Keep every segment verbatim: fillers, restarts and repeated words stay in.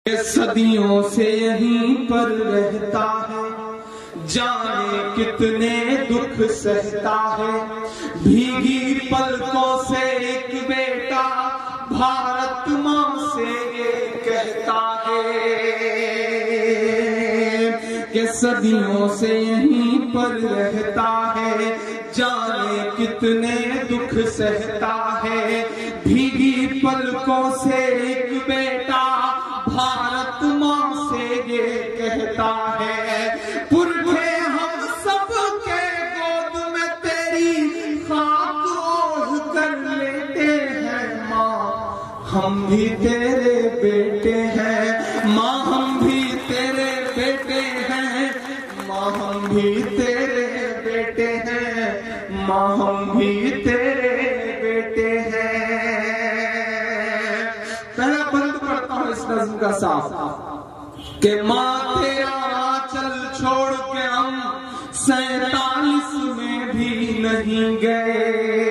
सदियों से यहीं पर रहता है, जाने कितने दुख सहता है। भीगी पलकों से एक बेटा भारत माँ से ये कहता है कि सदियों से यहीं पर रहता है, जाने कितने दुख सहता है। भीगी पलकों से एक बेटा भारत माँ से ये कहता है, पुरखे हम सब के गोद में तेरी खाक ओढ़ कर लेते हैं। माँ हम भी तेरे बेटे हैं, माँ हम भी तेरे बेटे हैं, माँ हम भी तेरे बेटे हैं, माँ हम भी तेरे बेटे हैं। पहला बंद पढ़ता हूँ इस नज़्म का साफ कि माँ तेरा आंचल छोड़ के हम सैतालीस में भी नहीं गए।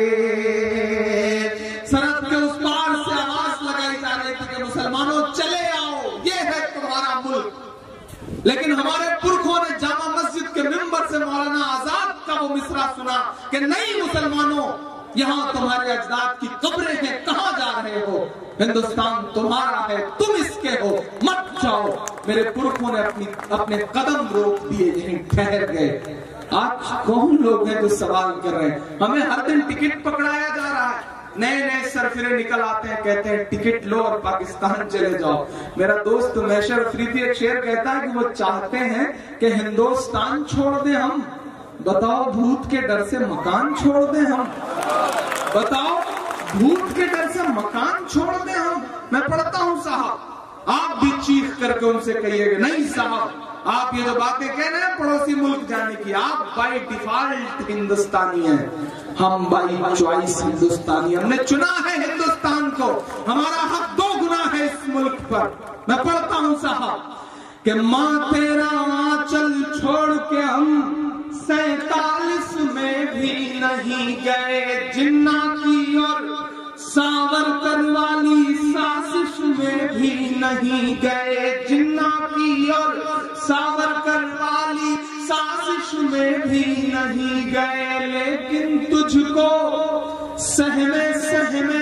सरहद के उस पार से आवाज लगाई जा रही थी कि मुसलमानों चले आओ, ये है तुम्हारा मुल्क। लेकिन हमारे पुरखों ने जामा मस्जिद के मिंबर से मौलाना आजाद का वो मिसरा सुना कि नहीं मुसलमानों, यहाँ तुम्हारे अजदाद की कब्रें हैं, कहाँ जा रहे हो? हिंदुस्तान तुम्हारा है, तुम इसके हो, मत जाओ। मेरे पुरखों ने अपनी अपने कदम रोक दिए, यहीं ठहर गए। आज कौन लोग हैं जो सवाल कर रहे हैं? हमें हर दिन टिकट पकड़ाया जा रहा है, नए नए सरफिरे निकल आते हैं, कहते हैं टिकट लो और पाकिस्तान चले जाओ। मेरा दोस्त मैशर अफरीदी एक शेर कहता है कि वो चाहते हैं कि हिंदुस्तान छोड़ दे हम। बताओ भूत के डर से मकान छोड़ दे हम? बताओ भूत के डर से मकान छोड़ दे हम? मैं पढ़ता हूँ साहब, आप भी चीख करके उनसे कहिएगा नहीं साहब, आप ये जो बातें कह रहे हैं पड़ोसी मुल्क जाने की, आप बाय डिफॉल्ट हिंदुस्तानी हैं, हम बाय चॉइस हिंदुस्तानी। हमने चुना है हिंदुस्तान को, हमारा हक दो गुना है इस मुल्क पर। मैं पढ़ता हूँ साहब कि माँ तेरा आंचल छोड़ के हम सैतालीस में भी नहीं गए। जिन्ना की और सावरकर वाली साजिश में भी नहीं गए। जिन्ना की और सावरकर वाली साजिश में भी नहीं गए। लेकिन तुझको सहमे सहमे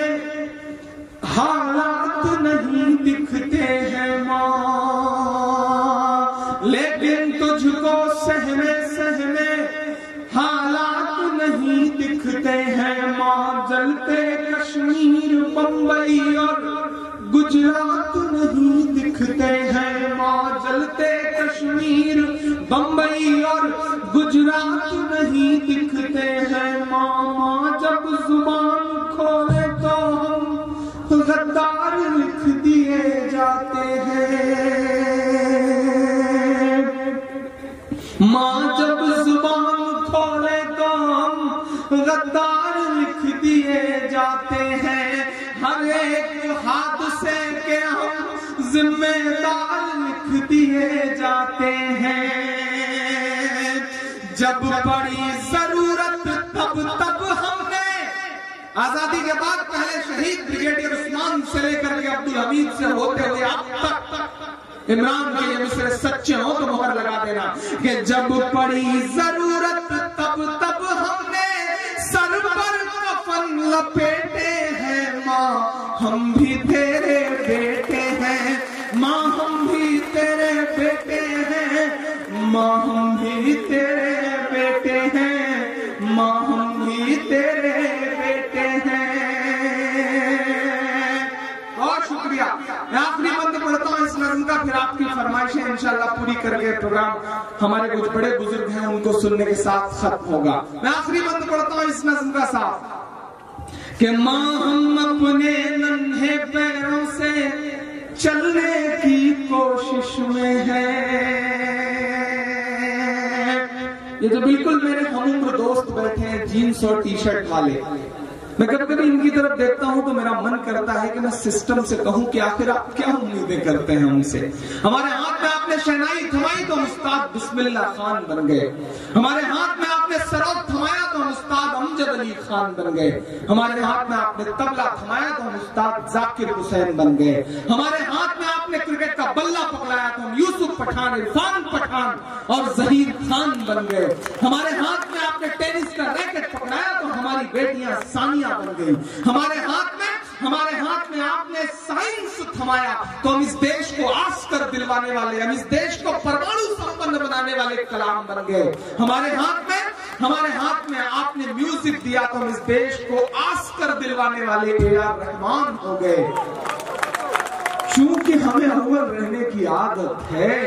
हालात नहीं दिखते हैं माँ, लेकिन तुझको सहमे सहमे हालात नहीं दिखते हैं माँ। जलते कश्मीर बंबई और गुजरात नहीं दिखते हैं माँ। जलते कश्मीर बंबई और गुजरात नहीं दिखते हैं माँ। माँ जब जुबान खोले तो हम गद्दार लिख दिए जाते हैं। माँ जब जुबान खोले तो हम गद्दार लिख दिए जाते हैं। हर एक हादसे के हम जिम्मेदार लिख दिए जाते हैं। जब बड़ी जरूरत तब तब हमने आजादी के बाद पहले शहीद ब्रिगेडियर उस्मान से लेकर के अब्दुल हमीद से होते हुए अब तक इमरान के ये मिसरे सच्चे हो तो मोहर लगा देना कि जब पड़ी जरूरत तब तब हमने सर पर कफन लपेटे हैं। माँ हम भी तेरे बेटे हैं, माँ हम भी तेरे बेटे हैं, माँ हम भी तेरे बेटे हैं, माँ हम भी तेरे बेटे हैं। बहुत शुक्रिया। मैं आखिरी बंद पढ़ता हूँ इस नज़्म का, फिर आपकी फरमाइशें इंशाल्लाह पूरी करके प्रोग्राम हमारे कुछ बड़े बुजुर्ग हैं उनको सुनने के साथ खत्म होगा। मैं आखिरी बंद पढ़ता हूँ इस नज़्म का साथ कि माँ हम अपने नन्हे पैरों से चलने की कोशिश में है। ये जो बिल्कुल मेरे हमउम्र दोस्त बैठे हैं जीन्स और टी शर्ट वाले, मैं कभी कभी इनकी तरफ देखता हूं तो मेरा मन करता है कि मैं सिस्टम से कहूं कि आखिर आप क्या उम्मीदें करते हैं हमसे। हमारे हाथ में आपने शहनाई थमाई तो उस्ताद बिस्मिल्लाह खान बन गए। हमारे हाथ में आपने आपने सरोद थमाया तो हम उस्ताद अमजद अली खान बन गए। हमारे हाथ में आपने तबला थमाया तो हम उस्ताद जाकिर हुसैन बन गए। हमारे हाथ में आपने क्रिकेट का बल्ला पकड़ाया तो हम यूसुफ पठान, इरफान पठान और जहीर खान बन गए। हमारे हाथ में आपने टेनिस का रैकेट पकड़ाया तो हमारी बेटियां सानिया बन गई। हमारे हाथ में हमारे हाथ में आपने साइंस थमाया तो हम इस देश को आस्कर दिलवाने वाले, हम इस देश को परमाणु संपन्न बनाने वाले कलाम बन गए। हमारे हाथ में हमारे हाथ में आपने म्यूजिक दिया तो हम इस देश को आस्कर दिलवाने वाले ए आर रहमान हो गए। चूंकि हमें अव्वल रहने की आदत है,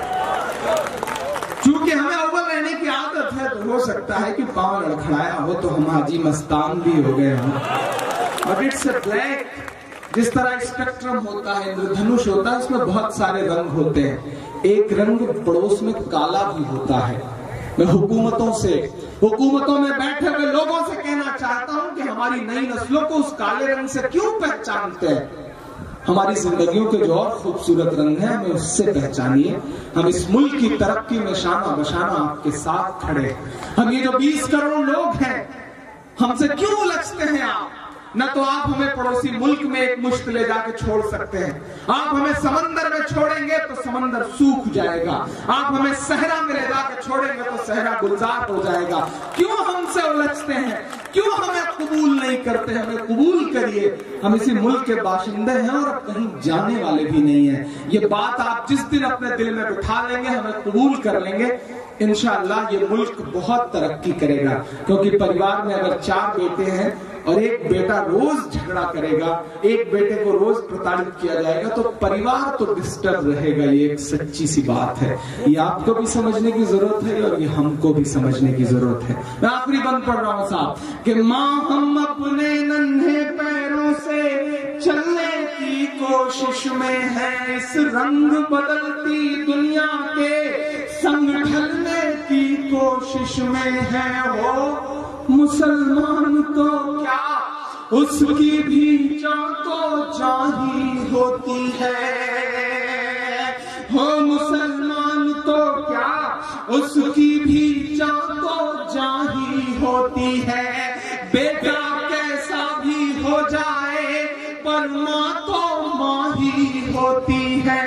चूंकि हमें अव्वल रहने की आदत है, तो हो सकता है कि पांव लड़खड़ाया हो तो हम हाजी मस्तान भी हो गए हों। बट इट्स अ ब्लैक, जिस तरह स्पेक्ट्रम होता है, इंद्रधनुष होता है, उसमें बहुत सारे रंग होते हैं। एक रंग पड़ोस में काला भी होता है। मैं हुकूमतों से, हुकूमतों में बैठे हुए लोगों से कहना चाहता हूं कि हमारी नई नस्लों को उस काले रंग से क्यों पहचानते हैं? हमारी जिंदगियों के जो और खूबसूरत रंग हैं, हमें उससे पहचानिए। हम इस मुल्क की तरक्की में शाना बशाना आपके साथ खड़े। हम ये जो बीस करोड़ लोग हैं, हमसे क्यों उलझते हैं आप? न तो आप हमें पड़ोसी मुल्क में एक मुश्त ले जाके छोड़ सकते हैं, आप हमें समंदर में छोड़ेंगे तो समंदर सूख जाएगा, आप हमें सहरा में ले जाके छोड़ेंगे तो सहरा गुलजार हो जाएगा। क्यों हमसे उलझते हैं? क्यों हमें कबूल नहीं करते? हमें कबूल करिए। हम इसी मुल्क के बाशिंदे हैं और अब कहीं जाने वाले भी नहीं हैं। ये बात आप जिस दिन अपने दिल में बिठा लेंगे, हमें कबूल कर लेंगे, इंशाअल्लाह ये मुल्क बहुत तरक्की करेगा। क्योंकि परिवार में अगर चार बेटे हैं और एक बेटा रोज झगड़ा करेगा, एक बेटे को रोज प्रताड़ित किया जाएगा, तो परिवार तो डिस्टर्ब रहेगा। ये एक सच्ची सी बात है। ये आपको भी समझने की जरूरत है और ये हमको भी समझने की जरूरत है। मैं आखिरी बंद पढ़ रहा हूँ साहब कि माँ हम अपने नन्हे पैरों से चलने की कोशिश में है, इस रंग बदलती दुनिया के संग ढलने की कोशिश में है। वो मुसलमान तो क्या, उसकी भी जान तो जाही होती है। हो मुसलमान तो क्या, उसकी भी जान तो जाही होती है। बेटा कैसा भी हो जाए पर माँ तो माँ ही होती है।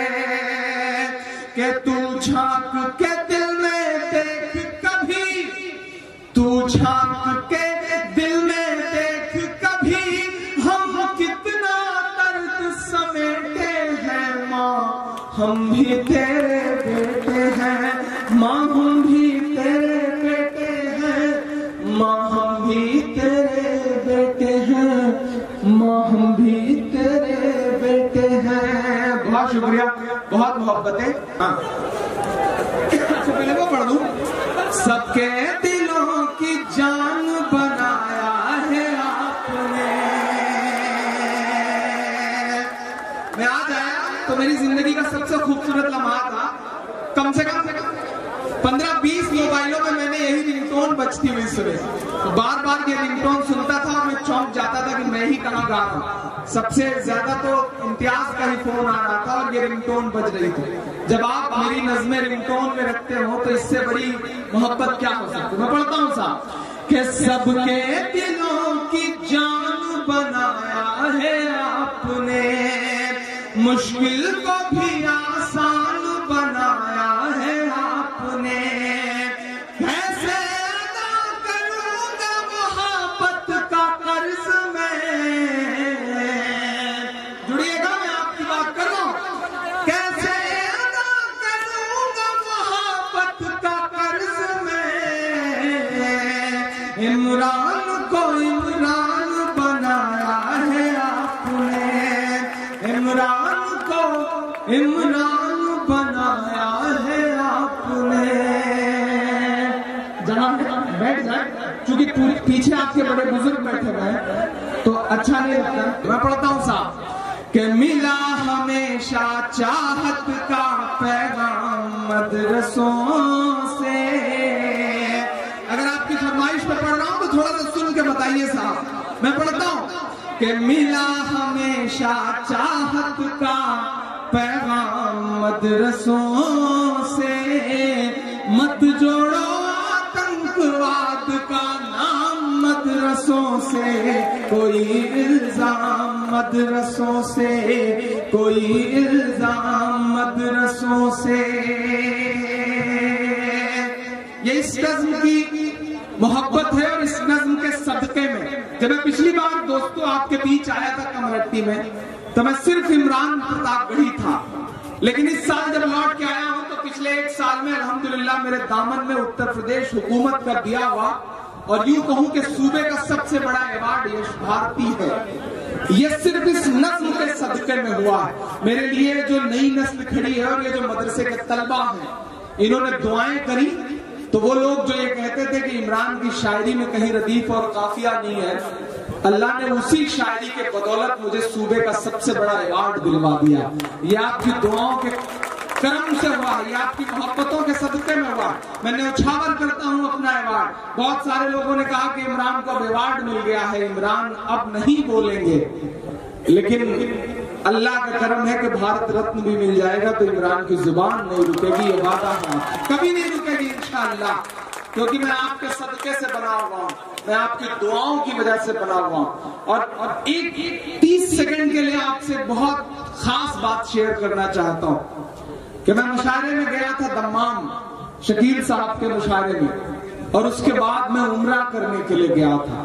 कि तू झांक के दिल में देख कभी, तू झांक के दिल में देख कभी, हम कितना दर्द समेटे हैं। माँ हम भी तेरे बेटे हैं, माँ हम भी तेरे बेटे हैं, माँ हम भी तेरे बेटे हैं, माँ हम भी तेरे बेटे हैं। बहुत शुक्रिया, बहुत मोहब्बतें। हाँ पहले वो पढ़ दूं। सबके दिलों की जान बनाया है आपने। मैं आज आया तो मेरी जिंदगी का सबसे खूबसूरत लम्हा था। कम से कम पंद्रह बीस मोबाइलों में मैंने यही रिंगटोन बजती हुई सुनी। तो बार बार ये रिंगटोन सुनता था और मैं चौंक जाता था कि मैं ही कहाँ गा रहा हूँ। सबसे ज्यादा तो इम्तियाज का ही फोन आ रहा था और ये रिंगटोन बज रही थी। जब आप मेरी नज़्में रिंगटोन में रखते हो तो इससे बड़ी मोहब्बत क्या हो सकती है। मैं पढ़ता हूँ साहब कि सबके दिलों की जान बनाया है आपने, मुश्किल को भी आसान बनाया है आपने। कैसे अदा करूंगा मोहब्बत का कर्ज मैं, जुड़िएगा मैं आपकी बात कर रहा हूं। कैसे अदा करूंगा मोहब्बत का कर्ज मैं, इमरान को इमरान बनाया है आपने, इमरान को इमरान बनाया है आपने। जनाब बैठ जाए, क्योंकि पीछे आपके बड़े बुजुर्ग बैठे हुए हैं तो अच्छा नहीं लगता। मैं पढ़ता हूँ साहब कि मिला हमेशा चाहत का पैगाम मदरसों से। अगर आपकी फरमाइश पर पढ़ रहा हूँ तो थोड़ा सा सुन के बताइए साहब। मैं पढ़ता हूँ कि मिला हमेशा चाहत का पैगाम मदरसों से, मत जोड़ो आतंक आतंकवाद का नाम मदरसों से, कोई इल्जाम मदरसों से, कोई इल्जाम मदरसों से। ये इस नज़्म की मोहब्बत है और इस नज़्म के सदके में जब मैं पिछली बार दोस्तों आपके बीच आया था कमरट्टी में, तो मैं सिर्फ इमरान प्रतापगढ़ी था, लेकिन इस साल जब लौट के आया हूं तो पिछले एक साल में अल्हम्दुलिल्लाह मेरे दामन में उत्तर प्रदेश हुकूमत का दिया हुआ और यूं कहूं कि सूबे का सबसे बड़ा अवार्ड यश भारती है। ये सिर्फ इस नस्ल के सदके में हुआ है। मेरे लिए जो नई नस्ल खड़ी है और ये जो मदरसे के तलबा हैं, इन्होंने दुआएं करी, तो वो लोग जो ये कहते थे कि इमरान की शायरी में कहीं रदीफ और काफिया नहीं है, अल्लाह ने उसी शायरी के बदौलत मुझे सूबे का सबसे बड़ा अवार्ड दिलवा दिया। ये आपकी दुआओं के करम से हुआ, ये आपकी मोहब्बतों के सदके में हुआ। मैं न्यौछावर करता हूं अपना अवार्ड। बहुत सारे लोगों ने कहा कि इमरान को अब अवार्ड मिल गया है, इमरान अब नहीं बोलेंगे, लेकिन अल्लाह का करम है कि भारत रत्न भी मिल जाएगा तो इमरान की जुबान नहीं रुकेगी, ये वादा है, कभी नहीं रुकेगी इंशाअल्लाह, क्योंकि मैं आपके सदके से बना हुआ हूं, मैं आपकी दुआओं की वजह से बना हुआ हूं। और, और एक तीस सेकंड के लिए आपसे बहुत खास बात शेयर करना चाहता हूं कि मैं मुशायरे में गया था दम्माम, शकील साहब के मुशायरे में, और उसके बाद मैं उम्रा करने के लिए गया था।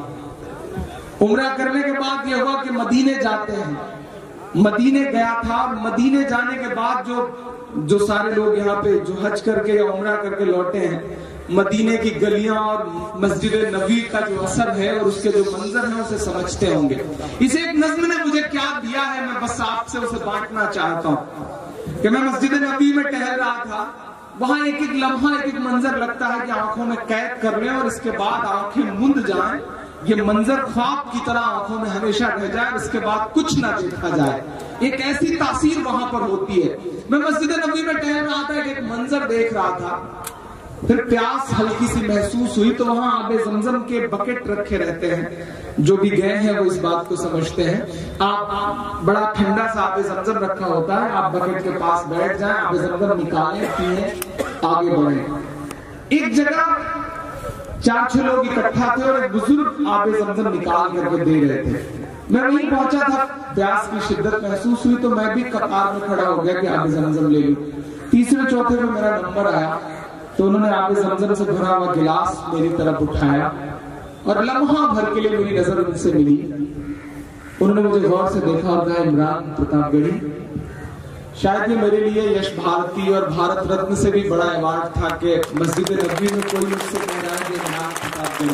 उम्रा करने के बाद ये हुआ कि मदीने जाते हैं, मदीने गया था, और मदीने जाने के बाद जो जो सारे लोग यहाँ पे जो हज करके या उम्रा करके लौटे हैं, मदीने की गलियां और मस्जिद नबी का जो असर है और उसके जो मंजर है उसे समझते होंगे। इसे एक नज़्म ने मुझे क्या दिया है, मैं बस आपसे उसे बांटना चाहता हूँ कि मैं मस्जिद नबी में टहल रहा था, वहां एक एक लम्हा एक एक मंजर लगता है कि आंखों में कैद कर लें और इसके बाद आंखें मुंद जाएं, ये मंजर ख्वाब की तरह आंखों में हमेशा रह जाए, इसके बाद कुछ ना देखा जाए। एक ऐसी तासीर वहां पर होती है। मैं मस्जिद नबी में टहल रहा था, एक मंजर देख रहा था, फिर प्यास हल्की सी महसूस हुई, तो वहां आबे जमजम के बकेट रखे रहते हैं, जो भी गए हैं वो इस बात को समझते हैं। आप, आप बड़ा ठंडा सा आबे जमजम रखा होता है, आप बकेट के पास बैठ जाएं, आबे जमजम निकालें, पिए, आगे बढ़े। एक जगह चार छह लोग इकट्ठा थे और एक बुजुर्ग आबे जमजम निकाल करके दे रहे थे। मैं वहीं पहुंचा था, प्यास की शिद्दत महसूस हुई, तो मैं भी कतार में खड़ा हो गया कि आबे जमजम ले लूं। तीसरे चौथे में मेरा नंबर आया, तो उन्होंने आबे जमजम से भरा हुआ गिलास मेरी तरफ उठाया और लम्हा भर के लिए मेरी नजर उनसे मिली। उन्होंने मुझे गौर से देखा और कहा, इमरान प्रतापगढ़ी। शायद ये मेरे लिए यश भारती और भारत रत्न से भी बड़ा अवार्ड था कि मस्जिद नबी में कोई मुझसे कह रहा है कि इमरान प्रतापगढ़ी।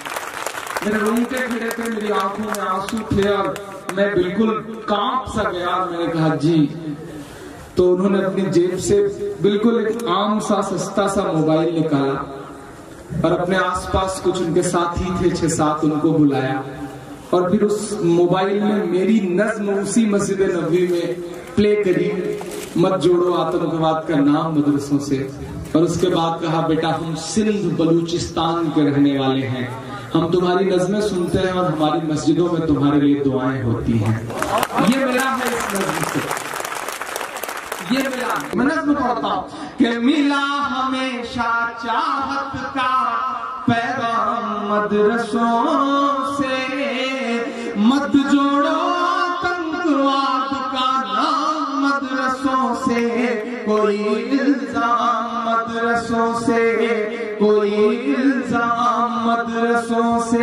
मेरे रोंगटे खड़े थे, मेरी आंखों में आंसू थे और मैं बिल्कुल कांप सा गया। मैंने कहा जी, तो उन्होंने अपनी जेब से बिल्कुल एक आम सा सस्ता सा मोबाइल निकाला और अपने आसपास कुछ उनके साथी थे, छह सात, उनको बुलाया और फिर उस मोबाइल में मेरी नज्म उसी मस्जिद नबवी में प्ले करी, मत जोड़ो आतंकवाद का नाम मदरसों से। और उसके बाद कहा, बेटा हम सिंध बलूचिस्तान के रहने वाले हैं, हम तुम्हारी नज़में सुनते हैं और हमारी मस्जिदों में तुम्हारे लिए दुआएं होती हैं। ये मिला है इस नज़्म से, ये मिला। मैं नज़्म पढ़ता हूँ कि मिला हमेशा चाहत का पैगाम मदरसों से, मत जोड़ो आतंकवाद का नाम मदरसों से, कोई इल्जाम मदरसों से, कोई इल्जाम मदरसों से।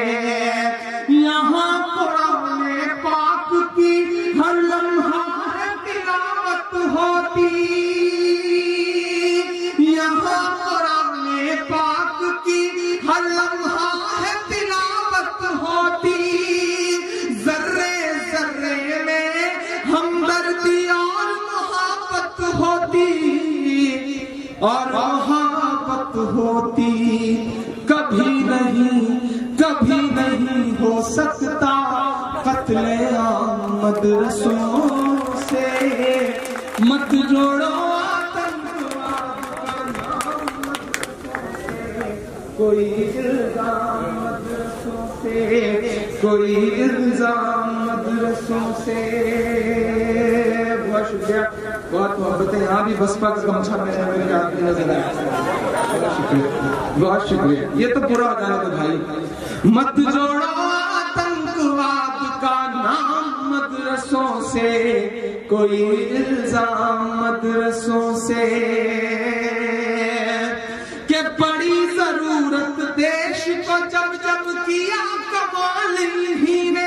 यहाँ कुरान पाक की हर लम्हा तिलावत होती, यहाँ कुरान पाक की हर लम्हा तिलावत होती, जर्रे जर्रे में हमदर्दी और मोहब्बत होती और मोहब्बत होती। कभी नहीं कभी नहीं हो सकता कत्ले आम मदरसों से, मत जोड़ो आतंकवाद का नाम मदरसों से, कोई इल्जाम मदरसों से, कोई इल्जाम मदरसों से। बहुत शुक्रिया। बहुत मोहब्बत है। यहाँ भी बसपा का गमछा में मेरे आदमी नजर आया। बहुत शुक्रिया, बहुत शुक्रिया। ये तो पूरा हो जाने दो भाई। मत जोड़ो आतंकवाद का नाम मदरसों से, कोई इल्जाम मदरसों से, के बड़ी जरूरत देश को जब जब किया कमाल ही ने।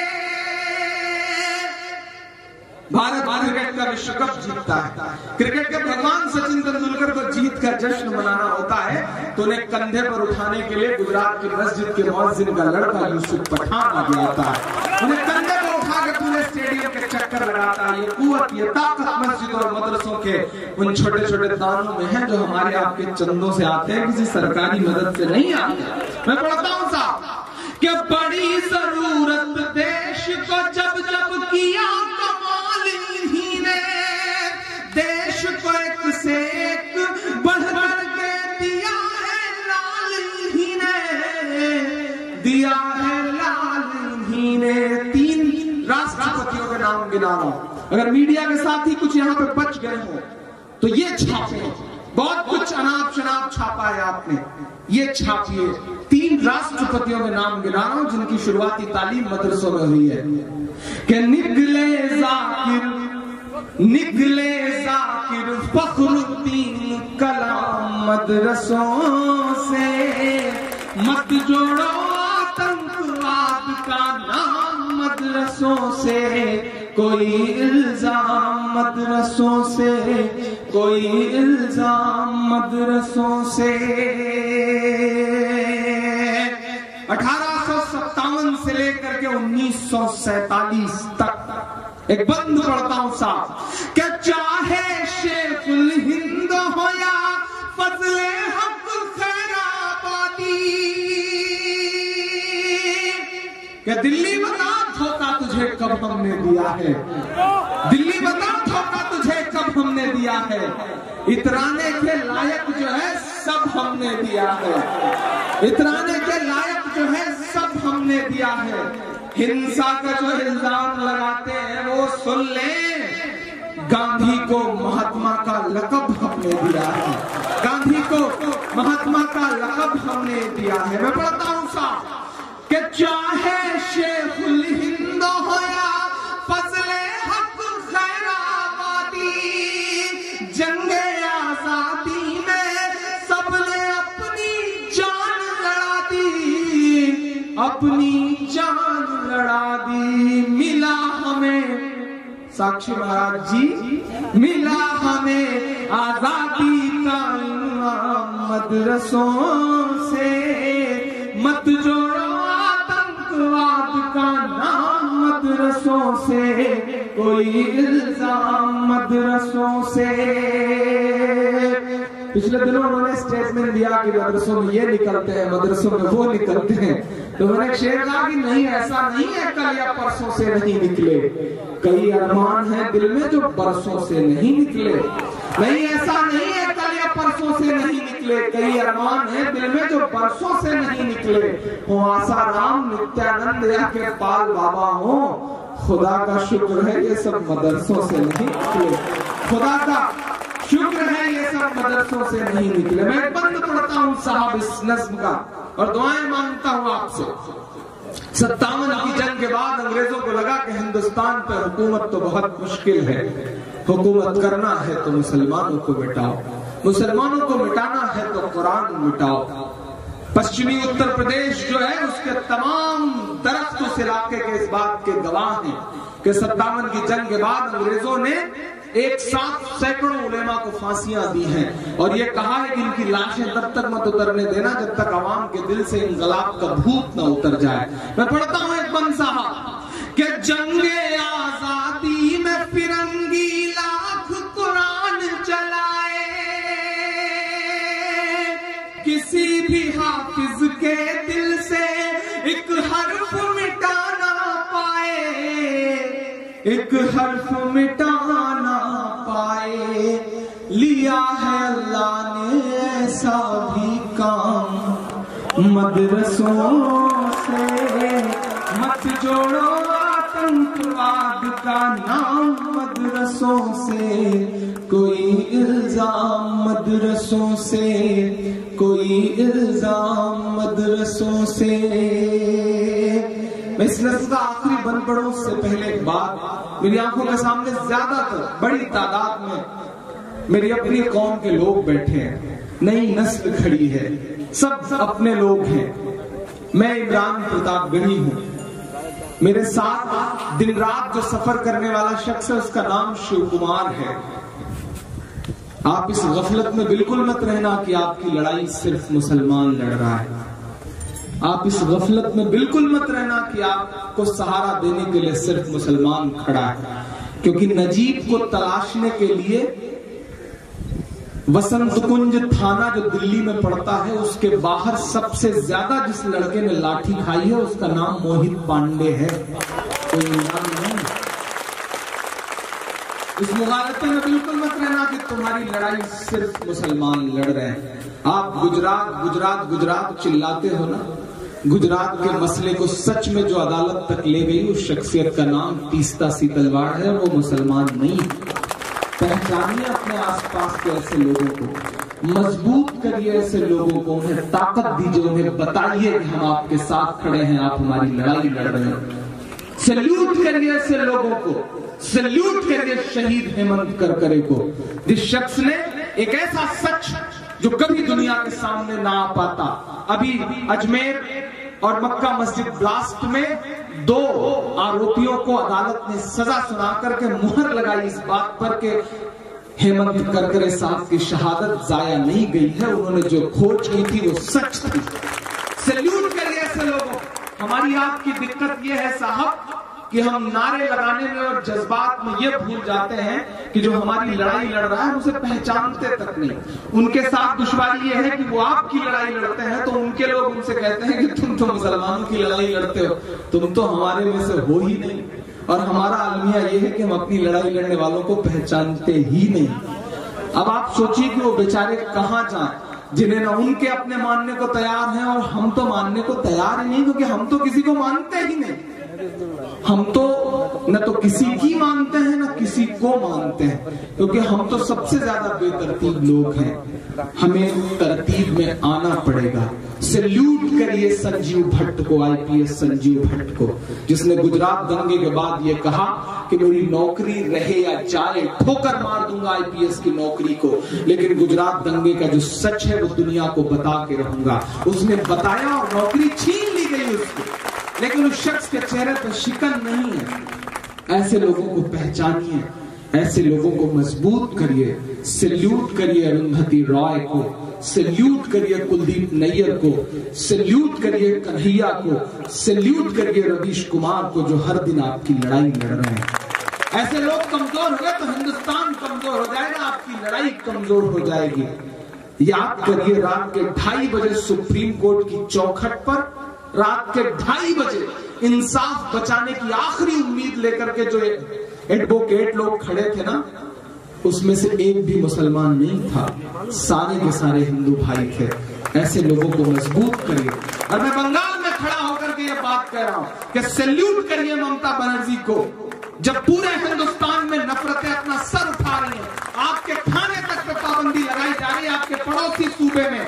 भारत क्रिकेट का विश्व कप जीतता है। क्रिकेट के भगवान सचिन तेंदुलकर को जीत कर जश्न मनाना होता है तो उन्हें कंधे पर उठाने के लिए गुजरात की मस्जिद के मुअज्जिन का लड़का यूसुफ पठान आगे आता है। उन्हें कंधे पर उठा के पूरे स्टेडियम के चक्कर लगाता है। ये कुव्वत, ये ताकत मस्जिद और मदरसों के उन छोटे छोटे दानों में है जो हमारे आपके चंदों से आते हैं, किसी सरकारी मदद से नहीं आते। मैं पढ़ता हूँ साहब कि बड़ी जरूरत देश को जब जब किया कमाल ही ने, देश को एक से एक बढ़ बढ़ के दिया है लाल ही ने, दिया है लाल ही ने। तीन राष्ट्रपतियों के नाम गिना रहा हूं। अगर मीडिया के साथ ही कुछ यहाँ पे बच गए हो तो ये छापे। बहुत कुछ अनाप शनाप छापा है आपने, ये छापिए। तीन राष्ट्रपतियों के नाम गिना रहा हूं जिनकी शुरुआती तालीम मदरसों में हुई है। कि निकले जाकिर, निकले जाकिर फखरुद्दीन कलाम मदरसों से, मत जोड़ो आतंकवाद का नाम मदरसों से, कोई इल्जाम मदरसों से, कोई इल्जाम मदरसों से। अठारह सौ सत्तावन से लेकर के उन्नीस सौ सैतालीस तक एक बंद पढ़ता हूं साहब। क्या चाहे शेखुल हिंद हो या फजले हक खैराबादी, क्या दिल्ली बता धोखा तुझे कब हमने दिया है, दिल्ली बता धोखा तुझे कब हमने दिया है। इतराने के लायक जो है सब हमने दिया है, इतराने के लायक जो है सब हमने दिया है। हिंसा का जो इल्जाम लगाते हैं वो सुन ले, गांधी को महात्मा का लक़ब हमने दिया है, गांधी को महात्मा का लक़ब हमने दिया है। मैं पढ़ता हूं साहब कि चाहे शेखुल हिंद हो या फजले हक खैराबादी, जंगे आजादी में सबने अपनी जान लड़ा दी, अपनी जान लड़ा दी। मिला हमें, साक्षी महाराज जी, मिला हमें आजादी का इनाम मदरसों से, मत जोड़ो आतंकवाद का नाम मदरसों से, कोई इल्जाम मदरसों से। पिछले दिनों उन्होंने स्टेटमेंट दिया कि मदरसों में ये निकलते हैं, मदरसों में वो निकलते हैं। तो मैंने एक शेर कहा कि नहीं, ऐसा नहीं है कल या परसों से नहीं निकले, कई अरमान है दिल में जो बरसों से नहीं निकले। नहीं, ऐसा नहीं है कल या परसों से नहीं निकले, कई अरमान है दिल में जो बरसों से नहीं निकले। हो आसाराम नित्यानंद या के पाल बाबा हो, खुदा का शुक्र है ये सब मदरसों से नहीं निकले, खुदा का शुक्र है ये सब मदरसों से नहीं निकले। मैं बंद पढ़ता हूँ साहब इस नज्म का और दुआएं मांगता हूँ आपसे। सत्तावन की जंग के बाद अंग्रेजों को लगा कि हिंदुस्तान पर हुकूमत तो बहुत मुश्किल है, हुकूमत करना है तो मुसलमानों को मिटाओ, मुसलमानों को मिटाना है तो कुरान मिटाओ। पश्चिमी उत्तर प्रदेश जो है उसके तमाम दरख्त उस इलाके के इस बात के गवाह हैं कि सत्तावन की जंग के बाद अंग्रेजों ने एक साथ सैकड़ों उलेमा को फांसियां दी हैं और ये कहा है कि इनकी लाशें तब तक मत उतरने देना जब तक आवाम के दिल से इंकलाब का भूत न उतर जाए। मैं पढ़ता हूं एक बंद साहब कि जंगे आजादी में फिरंगी लाख कुरान चलाए, किसी भी हाफिज के दिल से एक हर्फ मिटा ना पाए, एक हर्फ मिटाना पाए। लिया है अल्लाह ने ऐसा भी काम मदरसों से, मत जोड़ो आतंकवाद का नाम मदरसों से, कोई इल्जाम मदरसों से, कोई इल्जाम मदरसों से। मैं इस नस्ल का आखिरी बन पढ़ूं उससे पहले एक बात, मेरी आंखों के सामने ज्यादातर बड़ी तादाद में मेरी अपनी कौम के लोग बैठे हैं, नई नस्ल खड़ी है, सब अपने लोग हैं। मैं इमरान प्रतापगढ़ी हूं, मेरे साथ दिन रात जो सफर करने वाला शख्स है उसका नाम शिव कुमार है। आप इस गफलत में बिल्कुल मत रहना कि आपकी लड़ाई सिर्फ मुसलमान लड़ रहा है। आप इस गफलत में बिल्कुल मत रहना कि आपको सहारा देने के लिए सिर्फ मुसलमान खड़ा है, क्योंकि नजीब को तलाशने के लिए वसंत कुंज थाना जो दिल्ली में पड़ता है उसके बाहर सबसे ज्यादा जिस लड़के ने लाठी खाई है उसका नाम मोहित पांडे है, कोई नाम नहीं। इस मुगालते में बिल्कुल मत रहना कि तुम्हारी लड़ाई सिर्फ मुसलमान लड़ रहे हैं। आप गुजरात गुजरात गुजरात चिल्लाते हो ना, गुजरात के मसले को सच में जो अदालत तक ले गई उस शख्सियत का नाम तीस्ता सी तलवार है, वो मुसलमान नहीं। पहचानिए अपने आसपास के ऐसे लोगों को, मजबूत करिए ऐसे लोगों को, उन्हें ताकत दीजिए, उन्हें बताइए कि हम आपके साथ खड़े हैं, आप हमारी लड़ाई लड़ रहे हैं। सैल्यूट करिए ऐसे लोगों को, सैल्यूट करिए शहीद हेमंत करकरे को, जिस शख्स ने एक ऐसा सच जो कभी दुनिया के सामने ना आ पाता। अभी अजमेर और मक्का मस्जिद ब्लास्ट में दो आरोपियों को अदालत ने सजा सुना करके मुहर लगाई इस बात पर कि हेमंत करकरे साहब की शहादत जाया नहीं गई है, उन्होंने जो खोज की थी वो सच थी। सैल्यूट करिए ऐसे लोगों। हमारी आपकी दिक्कत ये है साहब कि हम नारे लगाने में और जज्बात में ये भूल जाते हैं कि जो हमारी लड़ाई लड़ रहा है उसे पहचानते तक नहीं। उनके साथ दुश्वारी ये है कि वो आपकी लड़ाई लड़ते हैं तो उनके लोग उनसे कहते हैं कि तुम तो मुसलमानों की लड़ाई लड़ते हो, तुम तो हमारे में से हो ही नहीं। और हमारा अलमिया ये है कि हम अपनी लड़ाई लड़ने वालों को पहचानते ही नहीं। अब आप सोचिए कि वो बेचारे कहाँ जाएं जिन्हें न उनके अपने मानने को तैयार हैं और हम तो मानने को तैयार ही नहीं, क्योंकि हम तो किसी को मानते ही नहीं। हम तो न तो किसी की मानते हैं न किसी को मानते हैं, क्योंकि हम तो सबसे ज्यादा बेतरतीब लोग हैं। हमें तरतीब में आना पड़ेगा। सैल्यूट करिए संजीव भट्ट को, आईपीएस संजीव भट्ट को, जिसने गुजरात दंगे के बाद ये कहा कि मेरी नौकरी रहे या जाए ठोकर मार दूंगा आईपीएस की नौकरी को, लेकिन गुजरात दंगे का जो सच है वो दुनिया को बता के रहूंगा। उसने बताया और नौकरी छीन ली गई उसकी, लेकिन उस शख्स के चेहरे पर शिकन नहीं है। ऐसे लोगों को पहचानिए, ऐसे लोगों को मजबूत करिए। सैल्यूट करिए अरुंधति रॉय को, सैल्यूट करिए कुलदीप नैयर को, सैल्यूट करिए कन्हैया को, सैल्यूट करिए रवीश कुमार को, जो हर दिन आपकी लड़ाई लड़ रहे हैं। ऐसे लोग कमजोर हो गए तो हिंदुस्तान कमजोर हो जाएगा, आपकी लड़ाई कमजोर हो जाएगी। याद करिए रात के ढाई बजे सुप्रीम कोर्ट की चौखट पर, रात के ढाई बजे इंसाफ बचाने की आखिरी उम्मीद लेकर के जो एडवोकेट लोग खड़े थे ना, उसमें से एक भी मुसलमान नहीं था, सारे के सारे हिंदू भाई थे। ऐसे लोगों को मजबूत करिए। और मैं बंगाल में खड़ा होकर के ये बात कह रहा हूं कि सैल्यूट करिए ममता बनर्जी को, जब पूरे हिंदुस्तान में नफरतें अपना सर उठा रही हैं, आपके खाने तक पे पाबंदी लगाई जा रही है, आपके पड़ोसी सूबे में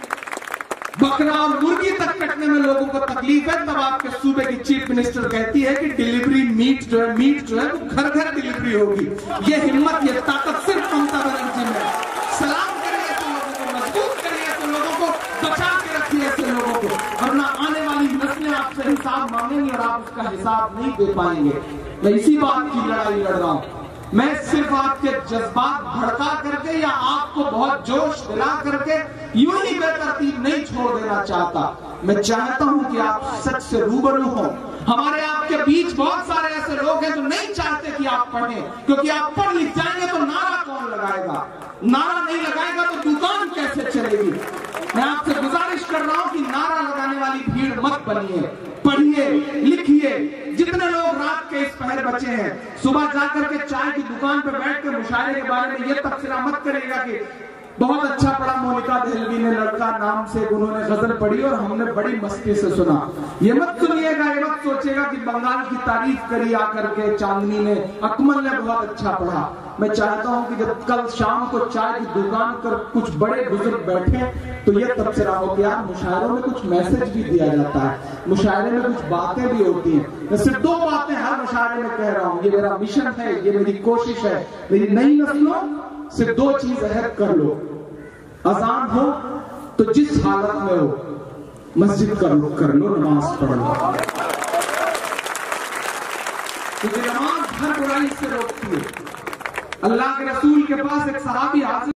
बकरा और मुर्गी तक कटने में लोगों को तकलीफ है, तब आपके सूबे की चीफ मिनिस्टर कहती है कि डिलीवरी मीट जो है मीट जो है वो घर घर डिलीवरी होगी। ये हिम्मत, ये ताकत सिर्फ ममता बनर्जी में। सलाम करिए ऐसे लोगों को, मजबूत करिए ऐसे लोगों को, बचा के रखिए ऐसे लोगों को, वरना आने वाली नस्लें आपसे हिसाब मांगेंगी और आप उसका हिसाब नहीं दे पाएंगे। मैं इसी बात की लड़ाई लड़ रहा हूं। मैं सिर्फ आपके जज्बात भड़का करके या आपको बहुत जोश दिला करके यूं ही बेतरतीब नहीं छोड़ देना चाहता। मैं चाहता हूं कि आप सच से रूबरू हो। हमारे आपके बीच बहुत सारे ऐसे लोग हैं जो नहीं चाहते कि आप पढ़ें, क्योंकि आप पढ़ लिख जाएंगे तो नारा कौन लगाएगा? नारा नहीं लगाएगा तो दुकान कैसे चलेगी? मैं आपसे गुजारिश कर रहा हूं कि नारा लगाने वाली भीड़ मत बनिए। पढ़िए, लिखिए। जितने लोग रात के इस पहर बचे हैं, सुबह जाकर के चाय की दुकान पर बैठ कर मुशायरे के बारे में यह तबसरा मत करिएगा कि बहुत अच्छा पढ़ा मोनिका देहलवी ने, लड़का नाम से उन्होंने गजल पढ़ी और हमने बड़ी मस्ती से सुना। ये मत सुनिएगा, ये मत सोचिएगा कि बंगाल की तारीफ करी आकर के चांदनी ने, अकमल ने बहुत अच्छा पढ़ा। मैं चाहता हूं कि जब कल शाम को चाय की दुकान पर कुछ बड़े बुजुर्ग बैठे तो ये तबसरा हो कि यार मुशायरों में कुछ मैसेज भी दिया जाता है, मुशायरे में कुछ बातें भी होती हैं। मैं सिर्फ दो बातें हर मुशायरे में कह रहा हूं, ये मेरा मिशन है, ये मेरी कोशिश है, मेरी नई नस्लों सिर्फ दो चीज अहद कर लो। अजान हो तो जिस हालत में हो मस्जिद का रुख कर लो, नमाज पढ़ लो, क्योंकि नमाज हर बुराई से रोकती है। अल्लाह के रसूल के पास एक सहाबी हाजिर